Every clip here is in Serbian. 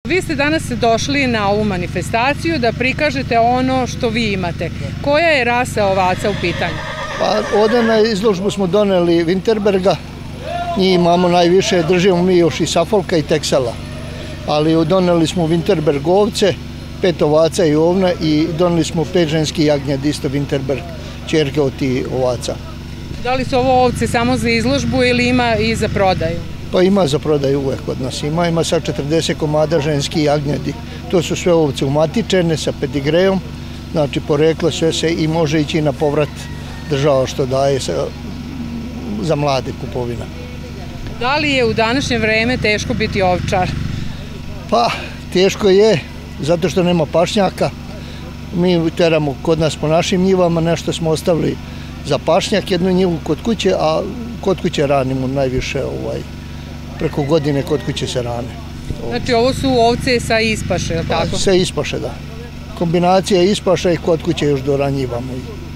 Vi ste danas došli na ovu manifestaciju da prikažete ono što vi imate. Koja je rasa ovaca u pitanju? Pa ovdje na izložbu smo doneli Winterberga, njih imamo najviše, držimo mi još i Suffolka i Texela. Ali doneli smo Winterberg ovce, 5 ovaca i ovna i doneli smo 5 ženskih jagnjadi, isto Winterberg, čerke od tih ovaca. Da li su ovo ovce samo za izložbu ili ima i za prodaju? Pa ima za prodaju uvek kod nas, ima sad 40 komada ženskih jagnjadi. To su sve ovce umatičene sa pedigrejom, znači poreklo sve se i može ići na povrat država što daje za mlade kupovina. Da li je u današnje vreme teško biti ovčar? Pa teško je, zato što nema pašnjaka. Mi teramo kod nas po našim njivama, nešto smo ostavili za pašnjak, jednu njivu kod kuće, a kod kuće ranimo najviše, preko godine kod kuće se rane. Znači ovo su ovce sa ispaše, je li tako? Pa, sve ispaše, da. Kombinacija ispaša i kod kuće još doranjivamo.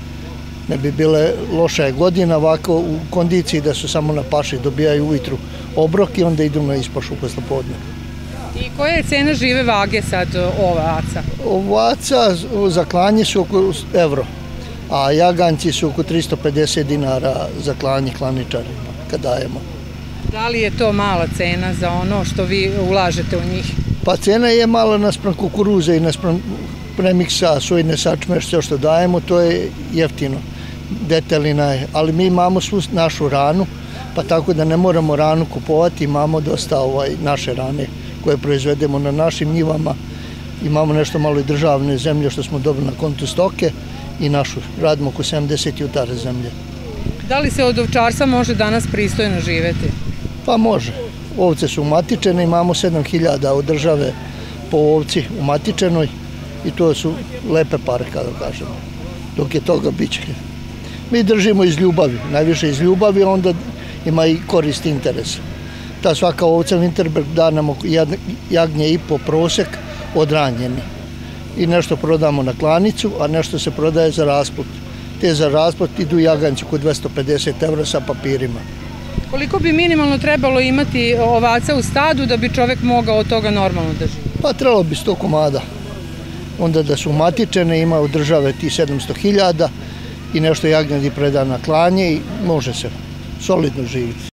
Ne bi bile loša godina ovako u kondiciji da su samo na paši, dobijaju ujutru obrok i onda idu na ispašu posle podne. I koja je cena žive vage sad ovaca? Ovaca za klanje su oko evro, a jaganjci su oko 350 dinara za klanje klaničarima kad dajemo. Da li je to mala cena za ono što vi ulažete u njih? Pa cena je mala naspram kukuruze i naspram premiksa, sojine sačme, sve što dajemo, to je jeftino, detelina je, ali mi imamo svu našu ranu, pa tako da ne moramo ranu kupovati, imamo dosta naše rane koje proizvedemo na našim njivama, imamo nešto malo i državne zemlje što smo dobili na kontu stoke i našu, radimo oko 70 jutara zemlje. Da li se od ovčarstva može danas pristojno živeti? Pa može. Ovce su umatičene, imamo 7000 od države po ovci umatičenoj i to su lepe pare, kada kažemo. Dok je toga biće. Mi držimo iz ljubavi, najviše iz ljubavi, onda ima i korist interes. Ta svaka ovca Winterberg da nam jagnje i po prosek odranjeni. I nešto prodamo na klanicu, a nešto se prodaje za rasput. Te za rasput idu jaganjci oko 250 evra sa papirima. Koliko bi minimalno trebalo imati ovaca u stadu da bi čovek mogao od toga normalno da živi? Pa trebalo bi 100 komada. Onda da su umatičene, ima od države ti 700.000 i nešto jagnjadi preda na klanje i može se solidno živjeti.